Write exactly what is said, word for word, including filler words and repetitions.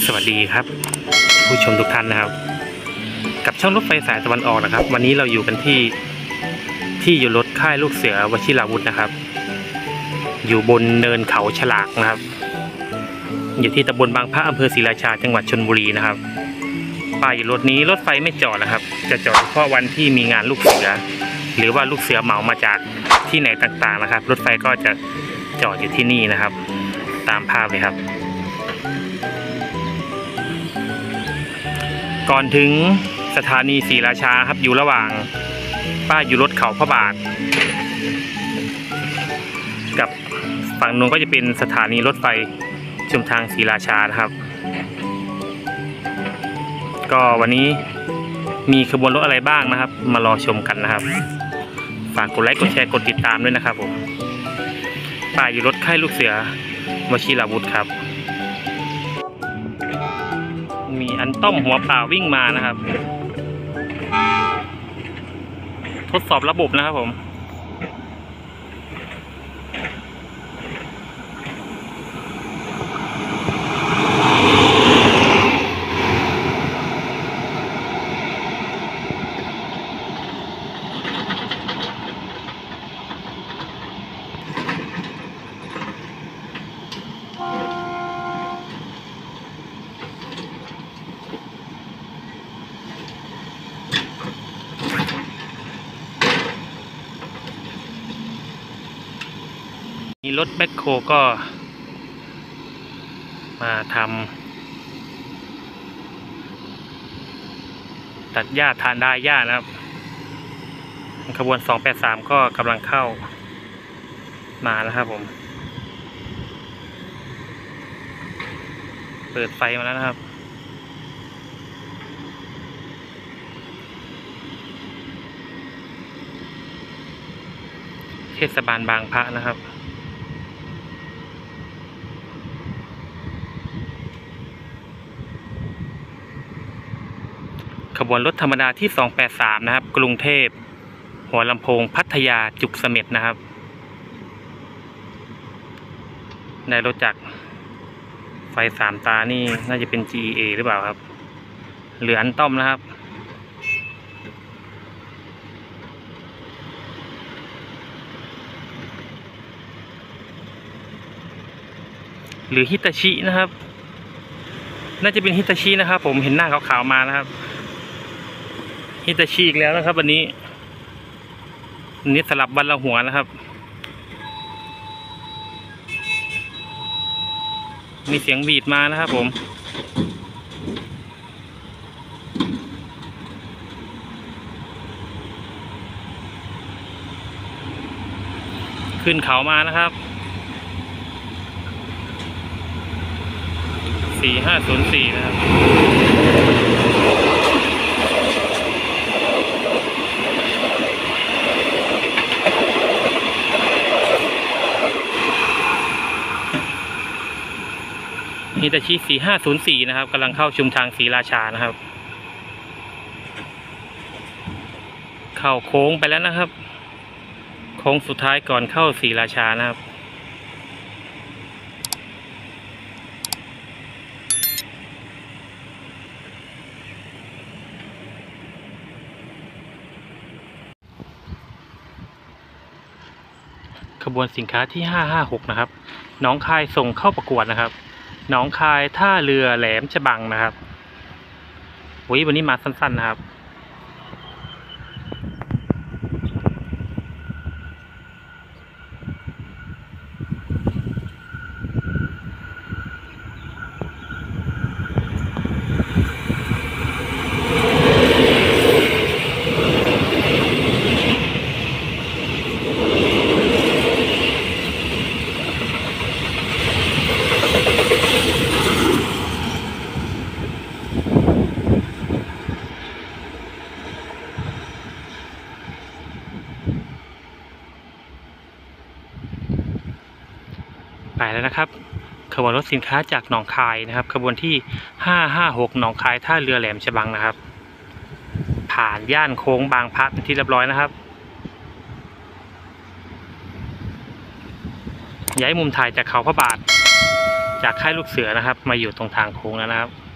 สวัสดีครับผู้ชมทุกท่านนะครับกับช่องรถไฟสายตะวันออกนะครับวันนี้เราอยู่กันที่ที่อยู่รถค่ายลูกเสือวชิราวุธนะครับอยู่บนเนินเขาฉลากนะครับอยู่ที่ตำบลบางพระอำเภอศรีราชาจังหวัดชลบุรีนะครับป้ายอยู่รถนี้รถไฟไม่จอดนะครับจะจอดเฉพาะวันที่มีงานลูกเสือหรือว่าลูกเสือเหมามาจากที่ไหนต่างๆนะครับรถไฟก็จะจอดอยู่ที่นี่นะครับตามภาพเลยครับก่อนถึงสถานีศรีราชาครับอยู่ระหว่างป้ายอยู่รถเขาพระบาทกับฝั่งนู้นก็จะเป็นสถานีรถไฟชุมทางศรีราชานะครับก็วันนี้มีขบวนรถอะไรบ้างนะครับมารอชมกันนะครับฝากกดไลค์กดแชร์กดติดตามด้วยนะครับผมป้ายอยู่รถค่ายลูกเสือวชิราวุธครับมีอันต้มหัวเปล่าวิ่งมานะครับทดสอบระบบนะครับผมมีรถแบ็คโฮก็มาทำตัดหญ้าทานได้หญ้านะครับขบวนสองแปดสามก็กำลังเข้ามาแล้วครับผมเปิดไฟมาแล้วนะครับเทศบาลบางพระนะครับขบวนรถธรรมดาที่สองแปดสามนะครับกรุงเทพหัวลำโพงพัทยาจุกเสม็ดนะครับได้รถจักรไฟสามตานี่น่าจะเป็น จี อี เอ หรือเปล่าครับเหลืออันต้อมนะครับหรือฮิตาชินะครับน่าจะเป็นฮิตาชินะครับผมเห็นหน้าขาวๆมานะครับฮิตาชิอีกแล้วนะครับวันนี้วันนี้สลับวันละหัวนะครับมีเสียงบีดมานะครับผมขึ้นเขามานะครับสี่ห้าศูนย์สี่นะครับฮิตาชิสี่ห้าศูนย์สี่นะครับกำลังเข้าชุมทางศรีราชานะครับเข้าโค้งไปแล้วนะครับโค้งสุดท้ายก่อนเข้าศรีราชานะครับขบวนสินค้าที่ห้าห้าหกนะครับหนองคายส่งเข้าประกวดนะครับหนองคายท่าเรือแหลมฉบังนะครับวันนี้มาสั้นๆนะครับไปแล้วนะครับขบวนรถสินค้าจากหนองคายนะครับขบวนที่ห้าห้าหกหนองคายท่าเรือแหลมฉบังนะครับผ่านย่านโค้งบางพระเป็นที่เรียบร้อยนะครับ ย้ายมุมถ่ายจากเขาพระบาทจากค่ายลูกเสือนะครับ มาอยู่ตรงทางโค้งแล้วนะครับ